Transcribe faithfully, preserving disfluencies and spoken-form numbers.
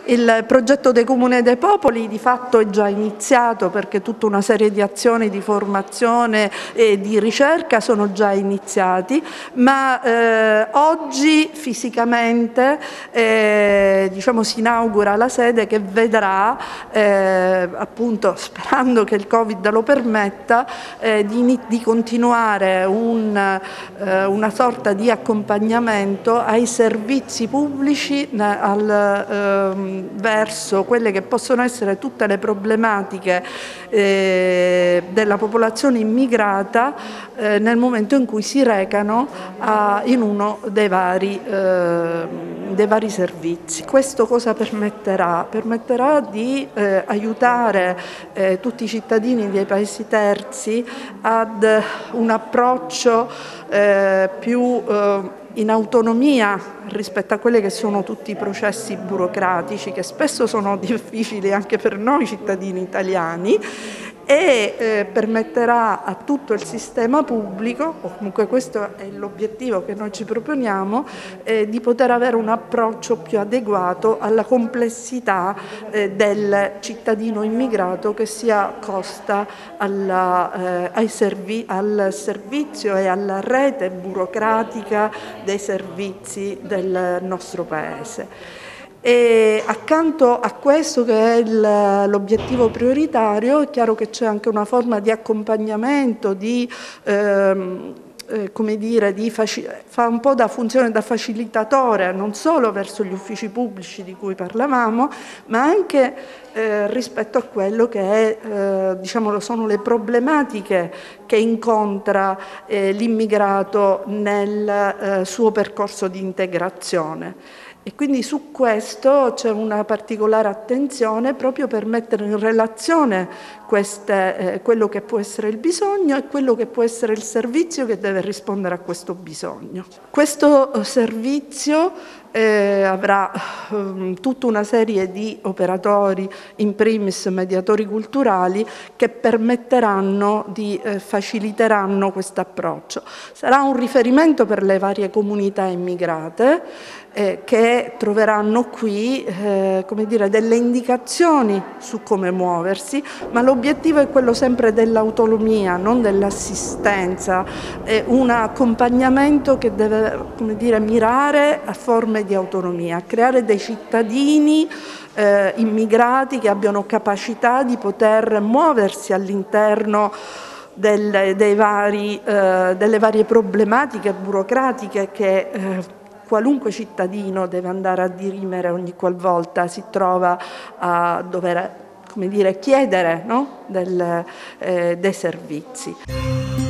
Il progetto dei Comune dei Popoli di fatto è già iniziato, perché tutta una serie di azioni di formazione e di ricerca sono già iniziati, ma eh, oggi fisicamente eh, diciamo, si inaugura la sede che vedrà, eh, appunto sperando che il Covid lo permetta, eh, di, di continuare un, eh, una sorta di accompagnamento ai servizi pubblici al, eh, verso quelle che possono essere tutte le problematiche eh, della popolazione immigrata eh, nel momento in cui si recano a, in uno dei vari, eh, dei vari servizi. Questo cosa permetterà? Permetterà di eh, aiutare eh, tutti i cittadini dei paesi terzi ad un approccio eh, più eh, in autonomia rispetto a quelli che sono tutti i processi burocratici, che spesso sono difficili anche per noi cittadini italiani, e eh, permetterà a tutto il sistema pubblico, o comunque questo è l'obiettivo che noi ci proponiamo, eh, di poter avere un approccio più adeguato alla complessità eh, del cittadino immigrato che si accosta alla, eh, ai servi al servizio e alla rete burocratica dei servizi del nostro Paese. E accanto a questo, che è l'obiettivo prioritario, è chiaro che c'è anche una forma di accompagnamento, di, ehm, eh, come dire, di fa un po' da funzione da facilitatore, non solo verso gli uffici pubblici di cui parlavamo, ma anche eh, rispetto a quello che è, eh, diciamo, sono le problematiche che incontra eh, l'immigrato nel eh, suo percorso di integrazione. E quindi su questo c'è una particolare attenzione proprio per mettere in relazione queste, eh, quello che può essere il bisogno e quello che può essere il servizio che deve rispondere a questo bisogno. Questo servizio eh, avrà eh, tutta una serie di operatori, in primis mediatori culturali, che permetteranno di eh, faciliteranno questo approccio. Sarà un riferimento per le varie comunità immigrate, Eh, che troveranno qui eh, come dire, delle indicazioni su come muoversi, ma l'obiettivo è quello sempre dell'autonomia, non dell'assistenza, è un accompagnamento che deve, come dire, mirare a forme di autonomia, a creare dei cittadini eh, immigrati che abbiano capacità di poter muoversi all'interno del, dei vari, eh, delle varie problematiche burocratiche che eh, qualunque cittadino deve andare a dirimere ogni qualvolta si trova a dover, come dire, chiedere, no? Del, eh, dei servizi.